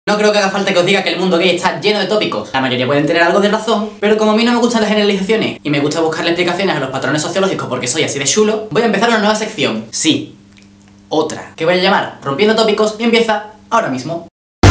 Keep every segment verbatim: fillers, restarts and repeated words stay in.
No creo que haga falta que os diga que el mundo gay está lleno de tópicos. La mayoría pueden tener algo de razón, pero como a mí no me gustan las generalizaciones y me gusta buscarle explicaciones a los patrones sociológicos porque soy así de chulo, voy a empezar una nueva sección. Sí, otra, que voy a llamar Rompiendo Tópicos y empieza ahora mismo.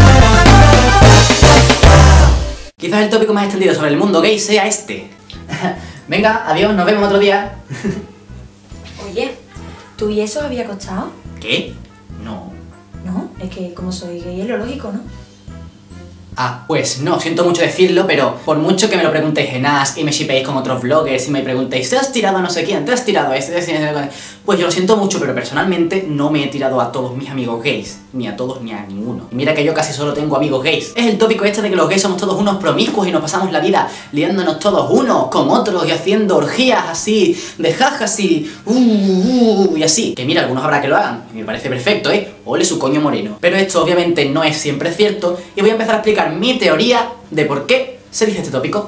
Quizás el tópico más extendido sobre el mundo gay sea este. Venga, adiós, nos vemos otro día. Oye, ¿tú y eso os había costado? ¿Qué? No. No, es que como soy gay es lo lógico, ¿no? Ah, pues no, siento mucho decirlo, pero por mucho que me lo preguntéis en Ask y me shipeéis con otros vloggers y me preguntéis ¿te has tirado a no sé quién? ¿Te has tirado a este? Pues yo lo siento mucho, pero personalmente no me he tirado a todos mis amigos gays. Ni a todos ni a ninguno. Y mira que yo casi solo tengo amigos gays. Es el tópico este de que los gays somos todos unos promiscuos y nos pasamos la vida liándonos todos unos con otros y haciendo orgías así, de jajas y uh, uh, uh, y así. Que mira, algunos habrá que lo hagan. Y me parece perfecto, ¿eh? Ole su coño moreno. Pero esto obviamente no es siempre cierto y voy a empezar a explicar mi teoría de por qué se dice este tópico.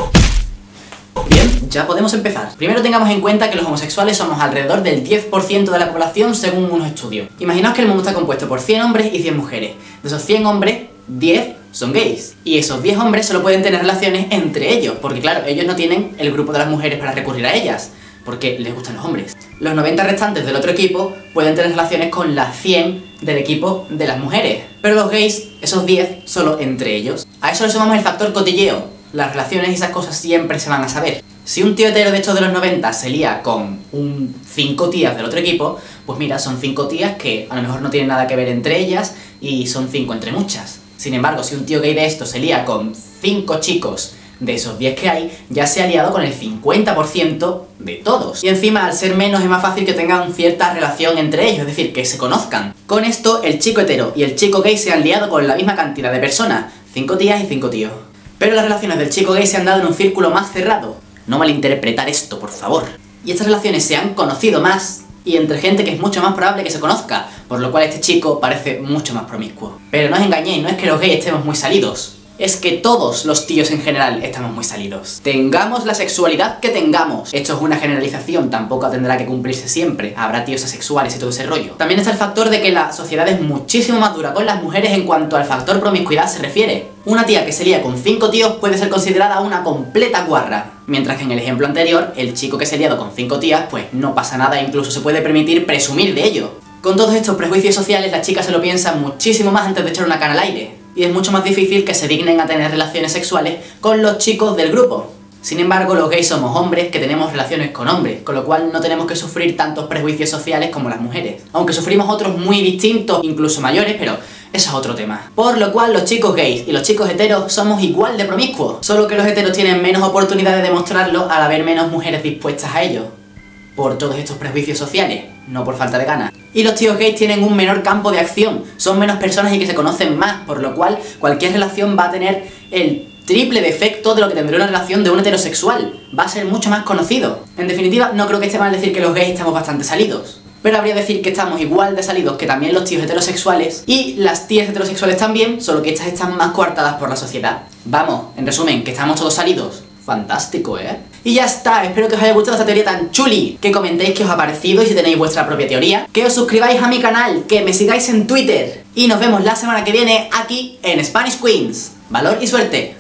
Bien, ya podemos empezar. Primero tengamos en cuenta que los homosexuales somos alrededor del diez por ciento de la población según unos estudios. Imaginaos que el mundo está compuesto por cien hombres y cien mujeres. De esos cien hombres, diez son gays. Y esos diez hombres solo pueden tener relaciones entre ellos, porque claro, ellos no tienen el grupo de las mujeres para recurrir a ellas, porque les gustan los hombres. Los noventa restantes del otro equipo pueden tener relaciones con las cien del equipo de las mujeres. Pero los gays, esos diez, solo entre ellos. A eso le sumamos el factor cotilleo. Las relaciones y esas cosas siempre se van a saber. Si un tío hetero de estos de los noventa se lía con un cinco tías del otro equipo, pues mira, son cinco tías que a lo mejor no tienen nada que ver entre ellas y son cinco entre muchas. Sin embargo, si un tío gay de estos se lía con cinco chicos de esos diez que hay, ya se ha liado con el cincuenta por ciento de todos. Y encima, al ser menos, es más fácil que tengan cierta relación entre ellos, es decir, que se conozcan. Con esto, el chico hetero y el chico gay se han liado con la misma cantidad de personas, cinco tías y cinco tíos. Pero las relaciones del chico gay se han dado en un círculo más cerrado. No malinterpretar esto, por favor. Y estas relaciones se han conocido más y entre gente que es mucho más probable que se conozca, por lo cual este chico parece mucho más promiscuo. Pero no os engañéis, no es que los gays estemos muy salidos. Es que todos los tíos en general estamos muy salidos. Tengamos la sexualidad que tengamos. Esto es una generalización, tampoco tendrá que cumplirse siempre. Habrá tíos asexuales y todo ese rollo. También está el factor de que la sociedad es muchísimo más dura con las mujeres en cuanto al factor promiscuidad se refiere. Una tía que se lía con cinco tíos puede ser considerada una completa guarra. Mientras que en el ejemplo anterior, el chico que se ha liado con cinco tías, pues no pasa nada e incluso se puede permitir presumir de ello. Con todos estos prejuicios sociales, las chicas se lo piensan muchísimo más antes de echar una cana al aire. Y es mucho más difícil que se dignen a tener relaciones sexuales con los chicos del grupo. Sin embargo, los gays somos hombres que tenemos relaciones con hombres, con lo cual no tenemos que sufrir tantos prejuicios sociales como las mujeres. Aunque sufrimos otros muy distintos, incluso mayores, pero eso es otro tema. Por lo cual los chicos gays y los chicos heteros somos igual de promiscuos, solo que los heteros tienen menos oportunidades de mostrarlo al haber menos mujeres dispuestas a ello. Por todos estos prejuicios sociales, no por falta de ganas. Y los tíos gays tienen un menor campo de acción, son menos personas y que se conocen más, por lo cual cualquier relación va a tener el triple de efecto de lo que tendría una relación de un heterosexual. Va a ser mucho más conocido. En definitiva, no creo que esté mal decir que los gays estamos bastante salidos. Pero habría que decir que estamos igual de salidos que también los tíos heterosexuales y las tías heterosexuales también, solo que estas están más coartadas por la sociedad. Vamos, en resumen, que estamos todos salidos. Fantástico, ¿eh? Y ya está, espero que os haya gustado esta teoría tan chuli, que comentéis qué os ha parecido y si tenéis vuestra propia teoría, que os suscribáis a mi canal, que me sigáis en Twitter y nos vemos la semana que viene aquí en Spanish Queens. Valor y suerte.